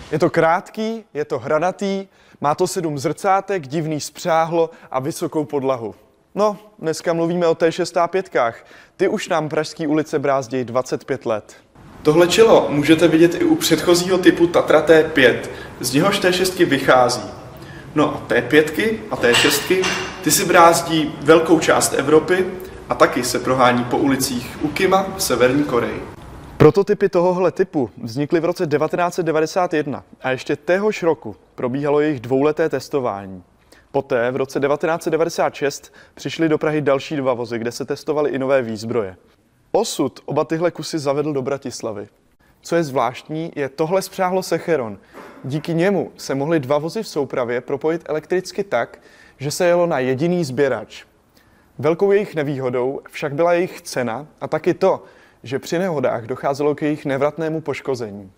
Je to krátký, je to hranatý, má to 7 zrcátek, divný spřáhlo a vysokou podlahu. No, dneska mluvíme o T6 a 5. Ty už nám pražský ulice brázdějí 25 let. Tohle čelo můžete vidět i u předchozího typu Tatra T5, z něhož T6 vychází. No a T5 a T6 ty si brázdí velkou část Evropy a taky se prohání po ulicích Ukima v Severní Koreji. Prototypy tohohle typu vznikly v roce 1991 a ještě téhož roku probíhalo jejich dvouleté testování. Poté v roce 1996 přišly do Prahy další 2 vozy, kde se testovaly i nové výzbroje. Osud oba tyhle kusy zavedl do Bratislavy. Co je zvláštní, je tohle spřáhlo Secheron. Díky němu se mohly 2 vozy v soupravě propojit elektricky tak, že se jelo na jediný sběrač. Velkou jejich nevýhodou však byla jejich cena a taky to, že při nehodách docházelo k jejich nevratnému poškození.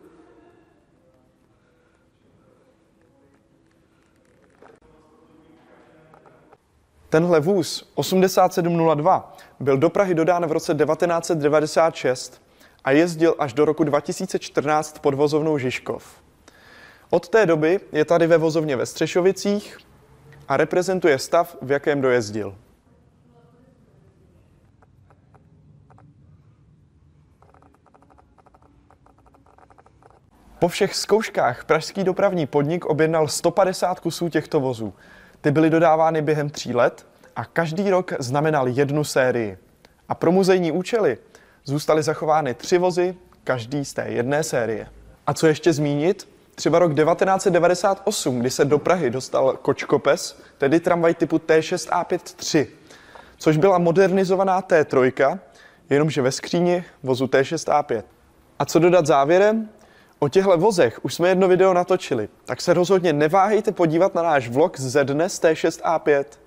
Tenhle vůz 8702 byl do Prahy dodán v roce 1996 a jezdil až do roku 2014 pod vozovnou Žižkov. Od té doby je tady ve vozovně ve Střešovicích a reprezentuje stav, v jakém dojezdil. Po všech zkouškách pražský dopravní podnik objednal 150 kusů těchto vozů. Ty byly dodávány během 3 let a každý rok znamenal 1 sérii. A pro muzejní účely zůstaly zachovány 3 vozy, každý z té jedné série. A co ještě zmínit? Třeba rok 1998, kdy se do Prahy dostal kočkopes, tedy tramvaj typu T6 A5-3, což byla modernizovaná T3, jenomže ve skříni vozu T6 A5. A co dodat závěrem? O těchto vozech už jsme jedno video natočili, tak se rozhodně neváhejte podívat na náš vlog ze dne z T6 A5.